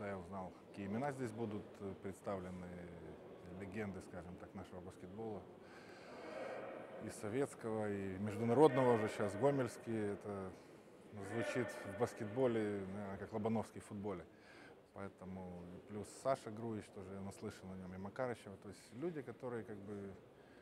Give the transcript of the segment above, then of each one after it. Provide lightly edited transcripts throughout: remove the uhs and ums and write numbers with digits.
когда я узнал, какие имена здесь будут представлены, легенды, скажем так, нашего баскетбола, и советского, и международного уже сейчас, Гомельский, это звучит в баскетболе, наверное, как Лобановский в футболе. Поэтому плюс Саша Груевич, тоже я наслышан о нем, и Макарычева. То есть люди, которые как бы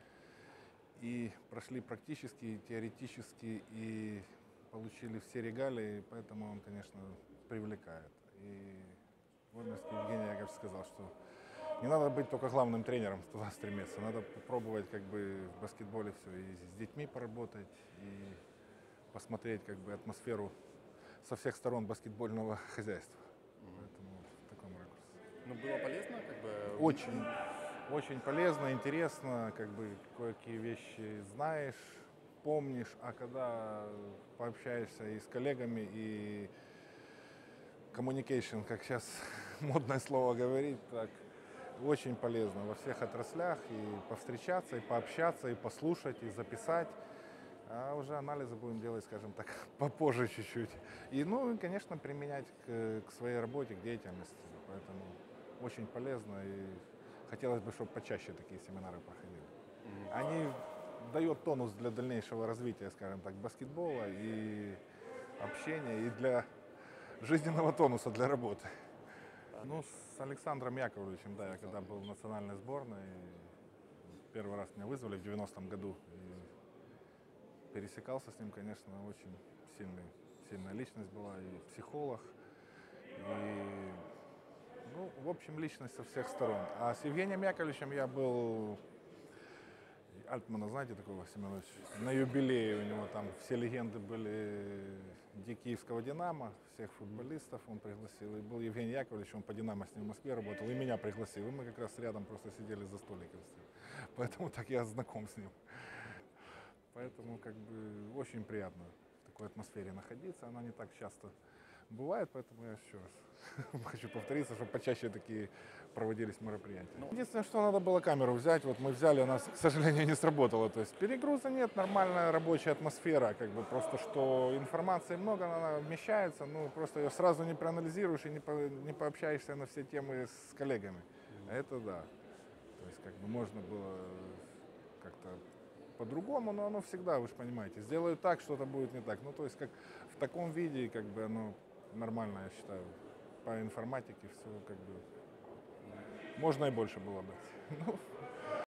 и прошли практически, и теоретически, и получили все регалии, поэтому он, конечно, привлекает. И Гомельский Евгений Яковлевич сказал, что не надо быть только главным тренером, туда стремиться. Надо попробовать как бы в баскетболе все и с детьми поработать, и посмотреть как бы атмосферу со всех сторон баскетбольного хозяйства. Поэтому в таком ракурсе. Ну, было полезно, как бы... Очень, очень полезно, интересно, как бы кое-какие вещи знаешь, помнишь, а когда пообщаешься и с коллегами, и communication, как сейчас модное слово говорить, так очень полезно во всех отраслях и повстречаться, и пообщаться, и послушать, и записать. А уже анализы будем делать, скажем так, попозже чуть-чуть. И, ну, и, конечно, применять к своей работе, к деятельности. Поэтому очень полезно, и хотелось бы, чтобы почаще такие семинары проходили. Они дают тонус для дальнейшего развития, скажем так, баскетбола и общения, и для жизненного тонуса для работы. Ну, с Александром Яковлевичем, да, я когда был в национальной сборной, первый раз меня вызвали в 90-м году. И пересекался с ним, конечно, очень сильная личность была, и психолог, и, ну, в общем, личность со всех сторон. А с Евгением Яковлевичем я был, Альтмана, знаете такого, Семенович, на юбилее у него там все легенды были Киевского «Динамо», всех футболистов он пригласил. И был Евгений Яковлевич, он по «Динамо» с ним в Москве работал, и меня пригласил. И мы как раз рядом просто сидели за столиком с ним. Поэтому так я знаком с ним. Поэтому как бы очень приятно в такой атмосфере находиться. Она не так часто бывает, поэтому я еще раз хочу повториться, чтобы почаще такие проводились мероприятия. Единственное, что надо было камеру взять, вот мы взяли, у нас, к сожалению, не сработало. То есть перегруза нет, нормальная рабочая атмосфера, как бы просто, что информации много, она вмещается, ну просто ее сразу не проанализируешь и не пообщаешься на все темы с коллегами. Это да. То есть как бы можно было как-то по-другому, но оно всегда, вы же понимаете, сделают так, что-то будет не так. Ну, то есть как в таком виде, как бы оно нормально, я считаю. По информатике все как бы можно и больше было бы. Ну,